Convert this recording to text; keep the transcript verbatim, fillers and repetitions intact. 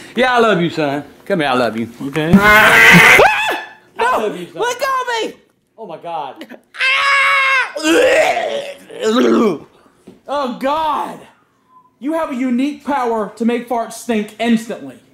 Yeah, I love you, son. Come here, I love you. Okay. No! I love you, son. Let go of me! Oh my God. Oh God! You have a unique power to make farts stink instantly.